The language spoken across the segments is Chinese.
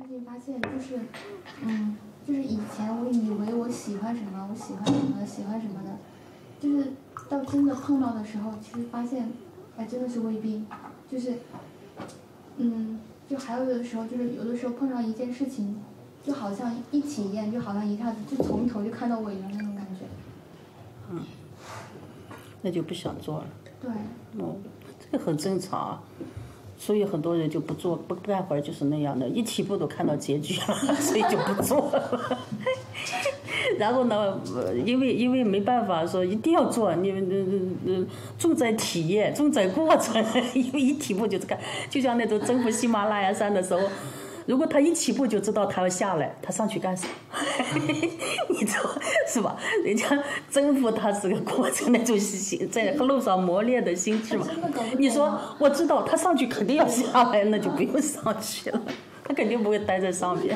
最近发现就是，就是以前我以为我喜欢什么，我喜欢什么，喜欢什么的，就是到真的碰到的时候，其实发现，哎，真的是未必，就是，就还有的时候，就是有的时候碰上一件事情，就好像一体验，就好像一下子就从头就看到尾了那种感觉。 那就不想做了。 对。 这个很正常啊。所以很多人就不做，不干活就是那样的，一起步都看到结局了，所以就不做了。然后呢，因为没办法说一定要做，你重在体验，重在过程，因为一起步就是看，就像那种征服喜马拉雅山的时候。如果他一起步就知道他要下来，他上去干啥？你知道是吧？人家征服他是个过程，那种在路上磨练的心智嘛。你说我知道他上去肯定要下来，那就不用上去了，他肯定不会待在上面，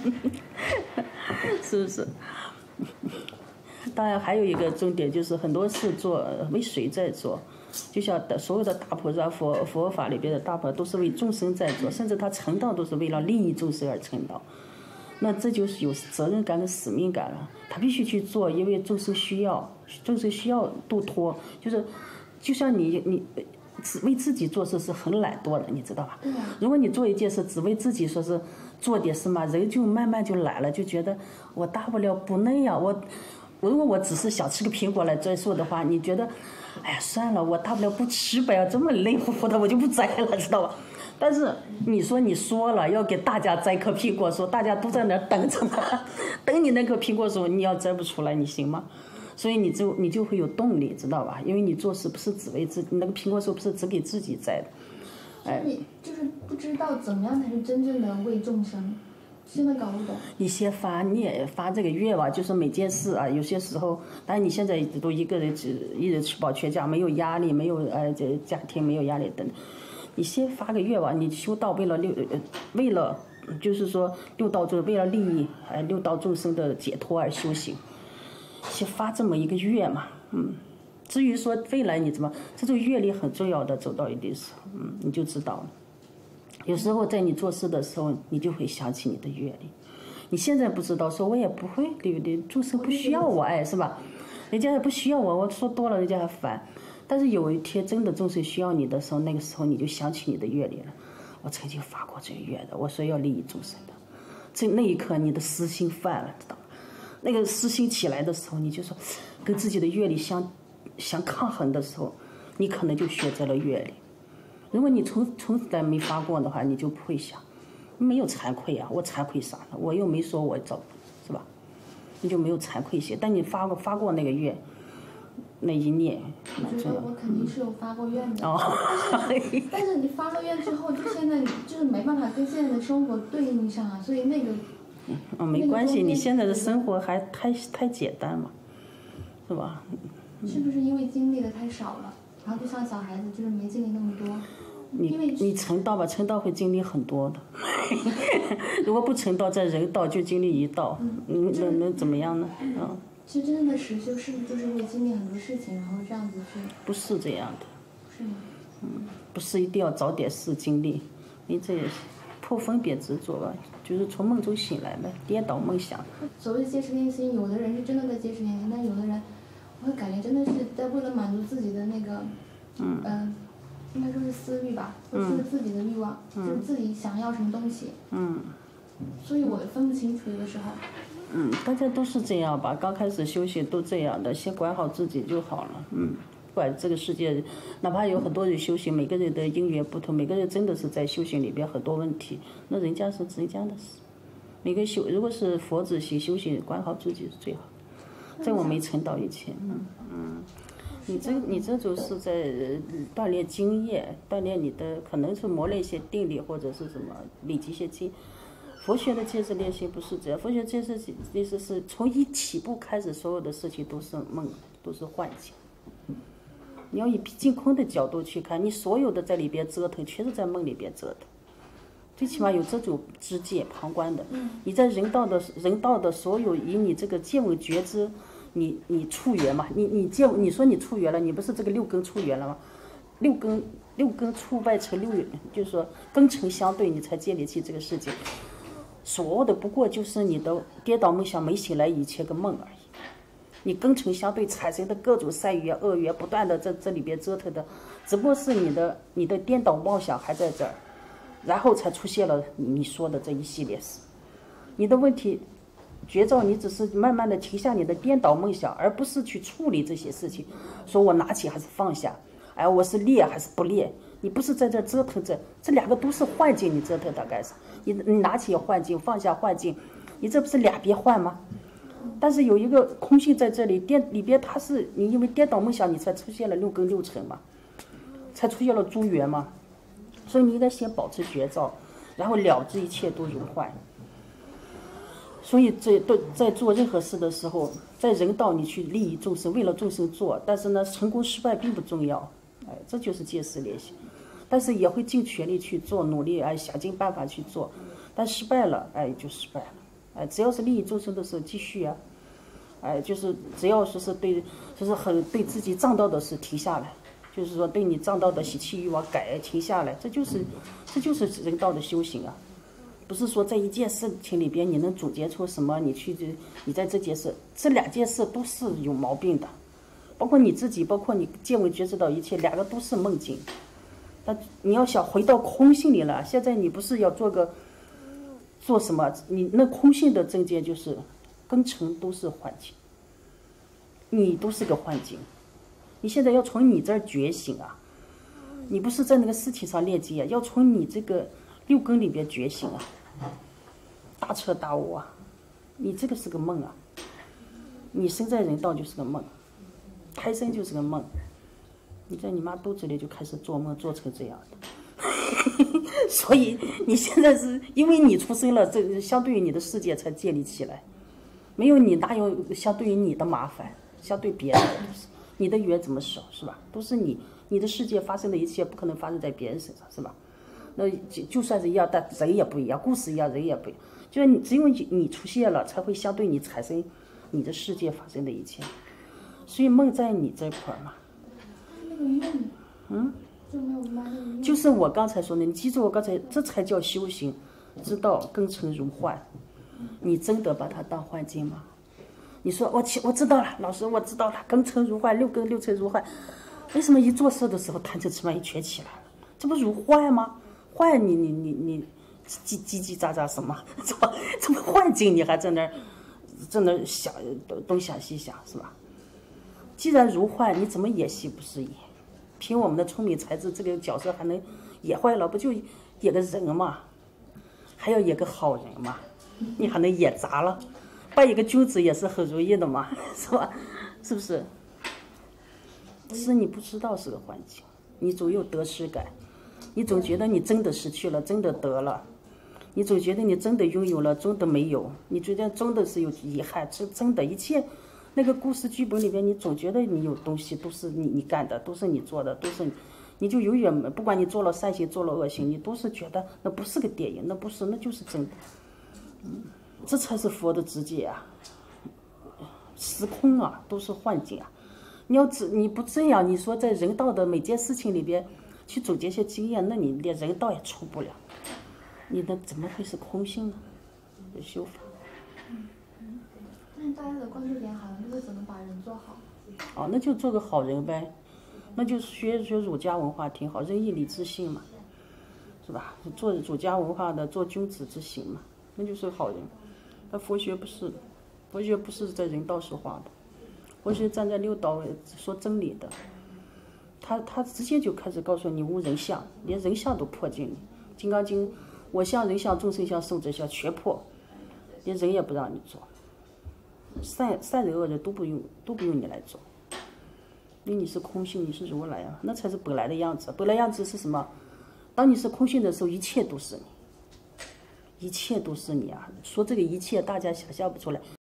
是不是？当然还有一个重点就是很多事做为谁在做。就像所有的大菩萨佛法里边的大菩萨都是为众生在做，甚至他成道都是为了利益众生而成道。那这就是有责任感跟使命感了，他必须去做，因为众生需要度脱。就像你只为自己做事是很懒惰的，你知道吧？如果你做一件事只为自己说是做点事嘛，人就慢慢就懒了，就觉得我大不了不那样。如果我只是想吃个苹果来摘树的话，你觉得？哎呀，算了，我大不了不吃呗，这么累乎乎的我就不摘了，知道吧？但是你说了要给大家摘颗苹果树，大家都在那等着呢，等你那颗苹果树，你要摘不出来，你行吗？所以你就会有动力，知道吧？因为你做事不是只为自己，那个苹果树不是只给自己摘的。 所以你就是不知道怎么样才是真正的为众生。现在搞不懂。 你也发这个愿望，就是每件事啊，有些时候，当然你现在都一个人一人吃饱全家，没有压力，没有这家庭没有压力等，你先发个愿望，你修道为了就是说六道就是为了利益六道众生的解脱而修行，先发这么一个愿嘛，至于说未来你怎么，这种阅历很重要的，走到一定时候，你就知道了。有时候在你做事的时候，你就会想起你的阅历。你现在不知道，说我也不会，对不对？众生不需要我，是吧？人家也不需要我说多了人家还烦。但是有一天真的众生需要你的时候，那个时候你就想起你的阅历了。我曾经发过这个愿的，我说要利益众生的。那一刻你的私心犯了，知道吗？那个私心起来的时候，你就说跟自己的阅历相抗衡的时候，你可能就选择了阅历。如果你从来没发过的话，你就不会想，没有惭愧啊，我惭愧啥呢？我又没说我找，是吧？你就没有惭愧心。但你发过那个愿，那一念， 我觉得我肯定是有发过愿的。但是你发了愿之后，就现在就是没办法跟现在的生活对应上啊，所以那个。 没关系，你现在的生活还太简单嘛，是吧？ 是不是因为经历的太少了？然后就像小孩子，就是没经历那么多。 你成道吧，成道会经历很多的。如果不成道，在人道就经历一道，能怎么样呢？ 其实真正的实修是不是就是会经历很多事情，然后这样子去？ 不是这样的。 是吗？ 不是一定要找点事经历，你这也破分别执着吧，就是从梦中醒来呗，颠倒梦想。 所谓的戒持练心，有的人是真的在戒持练心，但有的人，我会感觉真的是在为了满足自己的那个，应该说是私欲吧，就是自己的欲望，就是自己想要什么东西。所以我分不清楚有的时候。 大家都是这样吧，刚开始修行都这样的，先管好自己就好了。不管这个世界，哪怕有很多人修行，每个人的因缘不同，每个人真的是在修行里边很多问题，那人家是人家的事。每个如果是佛子行修行，管好自己是最好的。在我没成道以前，你这就是在锻炼经验，锻炼你的可能是磨练一些定力或者是什么累积一些经。佛学的戒持练习不是这样，佛学戒持意思是从一起步开始，所有的事情都是梦，都是幻境。你要以净空的角度去看，你所有的在里边折腾，全是在梦里边折腾。最起码有这种知见旁观的。你在人道的所有以你这个见闻觉知。你触缘嘛？你说你触缘了，你不是这个六根触缘了吗？六根触外成六缘，就是说根尘相对，你才建立起这个世界。 所有的不过就是你的颠倒梦想没醒来以前个梦而已。你根尘相对产生的各种善缘恶缘，不断的在这里边折腾的，只不过是你的颠倒妄想还在这儿，然后才出现了你说的这一系列事。你的问题绝招，你只是慢慢的停下你的颠倒梦想，而不是去处理这些事情。说我拿起还是放下，哎，我是练还是不练？你不是在这折腾着，这两个都是幻境，你折腾它干啥？你拿起幻境，放下幻境，你这不是两边换吗？但是有一个空性在这里，里边它是你因为颠倒梦想，你才出现了六根六尘嘛，才出现了诸缘嘛。所以你应该先保持绝招，然后了知一切都如幻。所以在做任何事的时候，在人道你去利益众生，为了众生做，但是呢，成功失败并不重要，哎，这就是借势练习。但是也会尽全力去做，努力哎，想尽办法去做，但失败了，哎，就失败了，哎，只要是利益众生的时候继续啊，哎，就是只要说是对，就是很对自己障道的事停下来，就是说对你障道的习气欲望改停下来，这就是人道的修行啊。不是说在一件事情里边你能总结出什么，你在这件事，这两件事都是有毛病的，包括你自己，包括你见闻觉知到一切，两个都是梦境。但你要想回到空性里了，现在你不是要做什么？你那空性的正见就是根尘都是幻境，你都是个幻境。你现在要从你这儿觉醒啊，你不是在那个事情上练级啊，要从你这个六根里边觉醒啊，大彻大悟啊，你这个是个梦啊，你生在人道就是个梦，胎生就是个梦，你在你妈肚子里就开始做梦，做成这样的，所以你现在是因为你出生了，这相对于你的世界才建立起来，没有你哪有相对于你的麻烦，相对别人的都是你的缘怎么少是吧？都是你的世界发生的一切不可能发生在别人身上是吧？那就算是一样，但人也不一样，故事一样，人也不一样。就是你只有你出现了，才会相对你产生你的世界发生的一切。所以梦在你这块嘛。 那个梦，就没有妈那个梦。 就是我刚才说的，你记住我刚才，这才叫修行，知道根尘如幻。你真的把它当幻境吗？你说我知道了，老师我知道了，根尘如幻，六根六尘如幻。为什么一做事的时候贪嗔痴慢疑全起来了？这不如幻吗？幻你叽叽喳喳什么？怎么幻境？你还在那儿想东想西想是吧？既然如幻，你怎么演戏不是演？凭我们的聪明才智，这个角色还能演坏了，不就演个人嘛？还要演个好人嘛？你还能演砸了？扮一个君子也是很容易的嘛，是吧？是不是？是你不知道是个幻境，你总有得失感。你总觉得你真的失去了，真的得了，你总觉得你真的拥有了，真的没有，你觉得真的是有遗憾，真的一切那个故事剧本里边，你总觉得你有东西都是你干的，都是你做的，都是你就永远不管你做了善行做了恶行，你都是觉得那不是个电影，那不是，那就是真的。这才是佛的直接啊，时空啊都是幻境啊。你不这样，你说在人道的每件事情里边去总结一些经验，那你连人道也出不了，你的怎么会是空性呢？有修法。 但大家的关注点好像就是怎么把人做好。 哦，那就做个好人呗，那就学儒家文化挺好，仁义礼智信嘛，是吧？做儒家文化的，做君子之行嘛，那就是好人。但佛学不是，佛学不是在人道说话的，佛学站在六道说真理的。他直接就开始告诉你无人相，连人相都破尽了。金刚经，我相、人相、众生相、寿者相全破，连人也不让你做，善人恶人都不用你来做，因为你是空性，你是如来啊，那才是本来的样子。本来样子是什么？当你是空性的时候，一切都是你，一切都是你啊！说这个一切，大家想象不出来。